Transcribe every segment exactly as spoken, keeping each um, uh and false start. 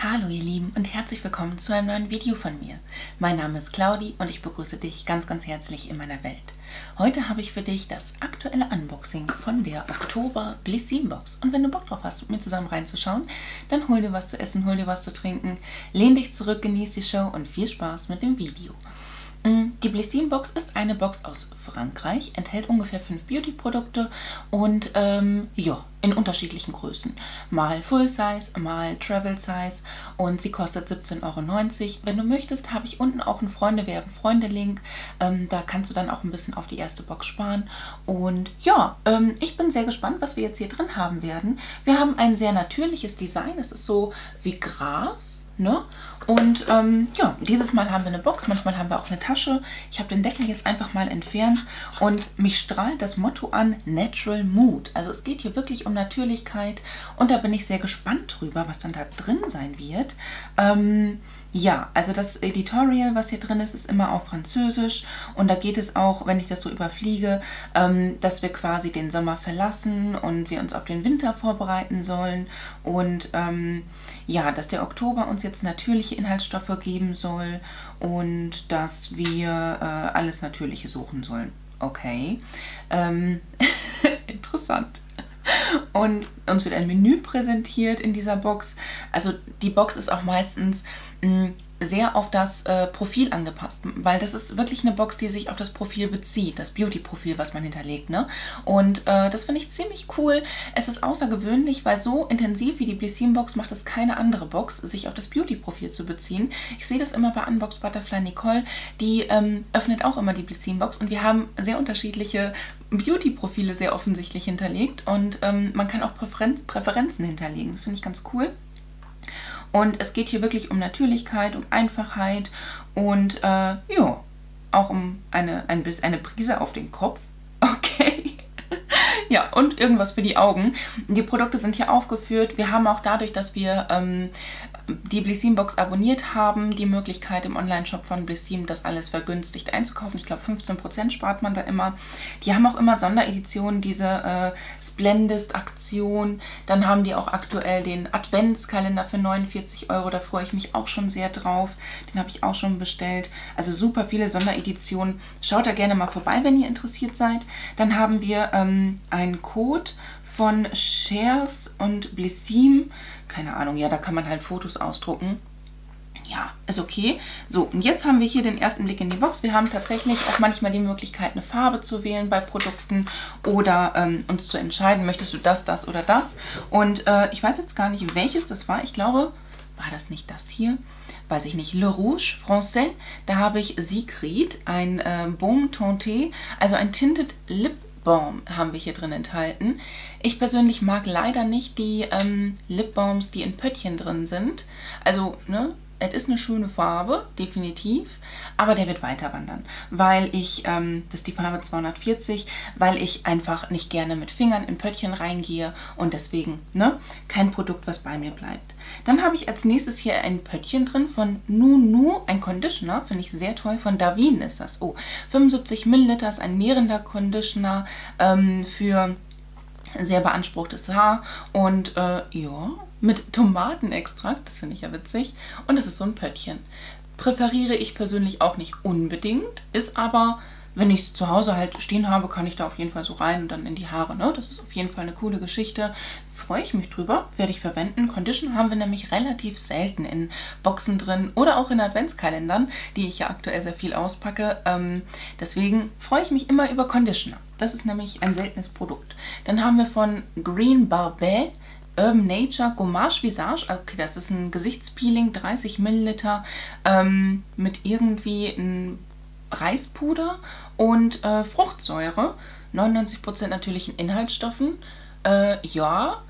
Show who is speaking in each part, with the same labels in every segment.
Speaker 1: Hallo ihr Lieben und herzlich willkommen zu einem neuen Video von mir. Mein Name ist Claudi und ich begrüße dich ganz ganz herzlich in meiner Welt. Heute habe ich für dich das aktuelle Unboxing von der Oktober Blissim Box. Und wenn du Bock drauf hast, mit mir zusammen reinzuschauen, dann hol dir was zu essen, hol dir was zu trinken, lehn dich zurück, genieß die Show und viel Spaß mit dem Video. Die Blissim Box ist eine Box aus Frankreich, enthält ungefähr fünf Beauty-Produkte und ähm, ja, in unterschiedlichen Größen. Mal Full Size, mal Travel Size und sie kostet siebzehn Euro neunzig. Wenn du möchtest, habe ich unten auch einen Freunde-werben-Freunde-Link. Ähm, da kannst du dann auch ein bisschen auf die erste Box sparen. Und ja, ähm, ich bin sehr gespannt, was wir jetzt hier drin haben werden. Wir haben ein sehr natürliches Design. Es ist so wie Gras. Ne? Und ähm, ja, dieses Mal haben wir eine Box, manchmal haben wir auch eine Tasche. Ich habe den Deckel jetzt einfach mal entfernt und mich strahlt das Motto an Natural Mood. Also es geht hier wirklich um Natürlichkeit und da bin ich sehr gespannt drüber, was dann da drin sein wird. Ähm, ja, also das Editorial, was hier drin ist, ist immer auf Französisch und da geht es auch, wenn ich das so überfliege, ähm, dass wir quasi den Sommer verlassen und wir uns auf den Winter vorbereiten sollen und ähm, ja, dass der Oktober uns jetzt natürliche Inhaltsstoffe geben soll und dass wir äh, alles Natürliche suchen sollen. Okay, ähm, interessant. Und uns wird ein Menü präsentiert in dieser Box. Also die Box ist auch meistens mh, sehr auf das äh, Profil angepasst, weil das ist wirklich eine Box, die sich auf das Profil bezieht, das Beauty-Profil, was man hinterlegt, ne? Und äh, das finde ich ziemlich cool. Es ist außergewöhnlich, weil so intensiv wie die Blissim Box macht es keine andere Box, sich auf das Beauty-Profil zu beziehen. Ich sehe das immer bei Unbox Butterfly Nicole, die ähm, öffnet auch immer die Blissim Box und wir haben sehr unterschiedliche Beauty-Profile sehr offensichtlich hinterlegt und ähm, man kann auch Präferenz Präferenzen hinterlegen. Das finde ich ganz cool. Und es geht hier wirklich um Natürlichkeit, um Einfachheit und äh, ja, auch um eine, ein bisschen eine Prise auf den Kopf. Okay. Ja, und irgendwas für die Augen. Die Produkte sind hier aufgeführt. Wir haben auch dadurch, dass wir ähm, die Blissim Box abonniert haben, die Möglichkeit im Online-Shop von Blissim das alles vergünstigt einzukaufen. Ich glaube fünfzehn Prozent spart man da immer. Die haben auch immer Sondereditionen, diese äh, Splendid-Aktion. Dann haben die auch aktuell den Adventskalender für neunundvierzig Euro. Da freue ich mich auch schon sehr drauf. Den habe ich auch schon bestellt. Also super viele Sondereditionen. Schaut da gerne mal vorbei, wenn ihr interessiert seid. Dann haben wir ähm, einen Code von Shares und Blissim. Keine Ahnung, ja, da kann man halt Fotos ausdrucken. Ja, ist okay. So, und jetzt haben wir hier den ersten Blick in die Box. Wir haben tatsächlich auch manchmal die Möglichkeit, eine Farbe zu wählen bei Produkten oder ähm, uns zu entscheiden, möchtest du das, das oder das. Und äh, ich weiß jetzt gar nicht, welches das war. Ich glaube, war das nicht das hier? Weiß ich nicht. Le Rouge Français. Da habe ich Sigrid, ein äh, Baume Teinté, also ein Tinted Lip Balm haben wir hier drin enthalten. Ich persönlich mag leider nicht die ähm, Lip Balms, die in Pöttchen drin sind. Also, ne, es ist eine schöne Farbe, definitiv, aber der wird weiter wandern, weil ich, ähm, das ist die Farbe zweihundertvierzig, weil ich einfach nicht gerne mit Fingern in Pöttchen reingehe und deswegen, ne, kein Produkt, was bei mir bleibt. Dann habe ich als nächstes hier ein Pöttchen drin von Nunu, ein Conditioner, finde ich sehr toll, von Davin ist das. Oh, fünfundsiebzig Milliliter, ist ein nährender Conditioner ähm, für sehr beanspruchtes Haar und äh, ja, mit Tomatenextrakt, das finde ich ja witzig. Und das ist so ein Pöttchen. Präferiere ich persönlich auch nicht unbedingt, ist aber, wenn ich es zu Hause halt stehen habe, kann ich da auf jeden Fall so rein und dann in die Haare. Ne? Das ist auf jeden Fall eine coole Geschichte. Freue ich mich drüber, werde ich verwenden. Condition haben wir nämlich relativ selten in Boxen drin oder auch in Adventskalendern, die ich ja aktuell sehr viel auspacke. Ähm, deswegen freue ich mich immer über Conditioner. Das ist nämlich ein seltenes Produkt. Dann haben wir von Green Barbet Urban Nature Gommage Visage. Okay, das ist ein Gesichtspeeling, dreißig Milliliter ähm, mit irgendwie ein Reispuder und äh, Fruchtsäure, neunundneunzig Prozent natürlichen Inhaltsstoffen. Äh, ja,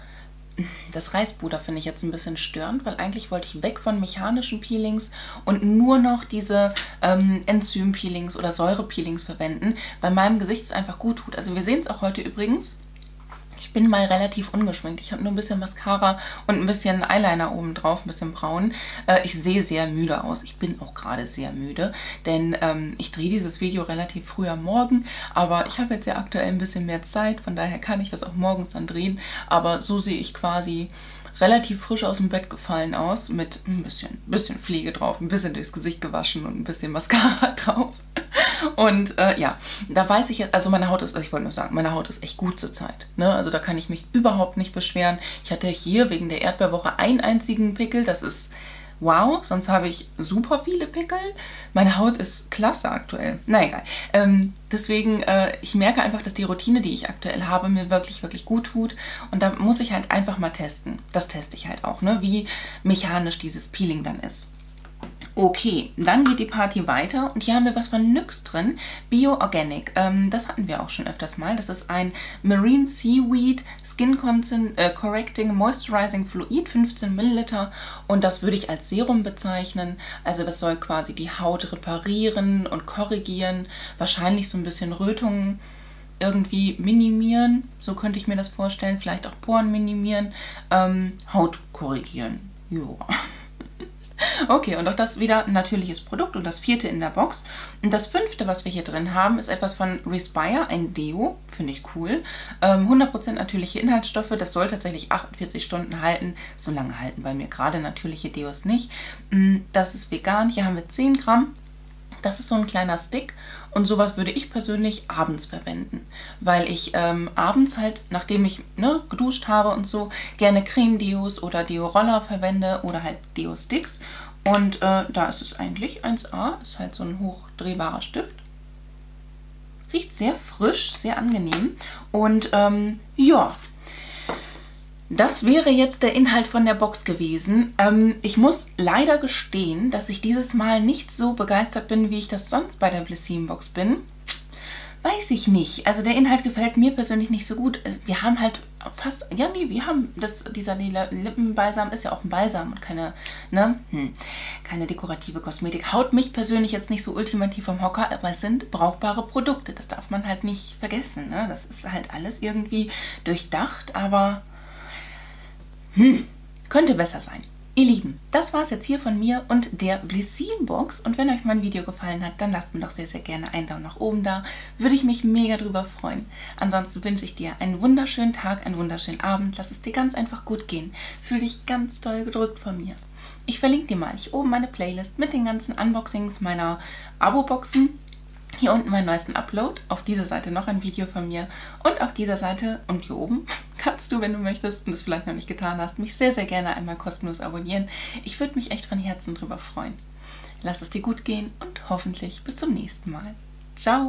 Speaker 1: das Reispuder finde ich jetzt ein bisschen störend, weil eigentlich wollte ich weg von mechanischen Peelings und nur noch diese ähm, Enzym-Peelings oder Säure-Peelings verwenden, weil meinem Gesicht es einfach gut tut. Also wir sehen es auch heute übrigens. Ich bin mal relativ ungeschminkt. Ich habe nur ein bisschen Mascara und ein bisschen Eyeliner oben drauf, ein bisschen braun. Äh, ich sehe sehr müde aus. Ich bin auch gerade sehr müde, denn ähm, ich drehe dieses Video relativ früh am Morgen, aber ich habe jetzt ja aktuell ein bisschen mehr Zeit, von daher kann ich das auch morgens dann drehen. Aber so sehe ich quasi relativ frisch aus dem Bett gefallen aus, mit ein bisschen, bisschen Pflege drauf, ein bisschen durchs Gesicht gewaschen und ein bisschen Mascara drauf. Und äh, ja, da weiß ich jetzt, also meine Haut ist, also ich wollte nur sagen, meine Haut ist echt gut zurzeit. Ne? Also da kann ich mich überhaupt nicht beschweren. Ich hatte hier wegen der Erdbeerwoche einen einzigen Pickel, das ist wow, sonst habe ich super viele Pickel. Meine Haut ist klasse aktuell. Na egal. Ähm, deswegen, äh, ich merke einfach, dass die Routine, die ich aktuell habe, mir wirklich, wirklich gut tut. Und da muss ich halt einfach mal testen. Das teste ich halt auch, ne? Wie mechanisch dieses Peeling dann ist. Okay, dann geht die Party weiter und hier haben wir was von NYX drin, Bio Organic. Ähm, das hatten wir auch schon öfters mal. Das ist ein Marine Seaweed Skin äh, Correcting Moisturizing Fluid, fünfzehn Milliliter, und das würde ich als Serum bezeichnen. Also das soll quasi die Haut reparieren und korrigieren, wahrscheinlich so ein bisschen Rötungen irgendwie minimieren, so könnte ich mir das vorstellen, vielleicht auch Poren minimieren, ähm, Haut korrigieren. Joa. Okay, und auch das wieder ein natürliches Produkt und das vierte in der Box. Und das fünfte, was wir hier drin haben, ist etwas von Respire, ein Deo, finde ich cool. Ähm, hundert Prozent natürliche Inhaltsstoffe, das soll tatsächlich achtundvierzig Stunden halten. So lange halten bei mir gerade natürliche Deos nicht. Das ist vegan, hier haben wir zehn Gramm. Das ist so ein kleiner Stick und sowas würde ich persönlich abends verwenden, weil ich ähm, abends halt, nachdem ich ne, geduscht habe und so, gerne Creme-Deos oder Deo-Roller verwende oder halt Deo-Sticks. Und äh, da ist es eigentlich eins A, ist halt so ein hochdrehbarer Stift. Riecht sehr frisch, sehr angenehm und ähm, ja. Das wäre jetzt der Inhalt von der Box gewesen. Ähm, ich muss leider gestehen, dass ich dieses Mal nicht so begeistert bin, wie ich das sonst bei der Blissim Box bin. Weiß ich nicht. Also der Inhalt gefällt mir persönlich nicht so gut. Wir haben halt fast, ja nee, wir haben, das, dieser Lippenbalsam ist ja auch ein Balsam und keine, ne, hm, keine dekorative Kosmetik. Haut mich persönlich jetzt nicht so ultimativ vom Hocker, aber es sind brauchbare Produkte. Das darf man halt nicht vergessen. Ne? Das ist halt alles irgendwie durchdacht, aber Hm, könnte besser sein. Ihr Lieben, das war es jetzt hier von mir und der Blissim Box. Und wenn euch mein Video gefallen hat, dann lasst mir doch sehr, sehr gerne einen Daumen nach oben da. Würde ich mich mega drüber freuen. Ansonsten wünsche ich dir einen wunderschönen Tag, einen wunderschönen Abend. Lass es dir ganz einfach gut gehen. Fühl dich ganz doll gedrückt von mir. Ich verlinke dir mal hier oben meine Playlist mit den ganzen Unboxings meiner Abo-Boxen. Hier unten meinen neuesten Upload, auf dieser Seite noch ein Video von mir und auf dieser Seite und hier oben kannst du, wenn du möchtest und es vielleicht noch nicht getan hast, mich sehr, sehr gerne einmal kostenlos abonnieren. Ich würde mich echt von Herzen drüber freuen. Lass es dir gut gehen und hoffentlich bis zum nächsten Mal. Ciao!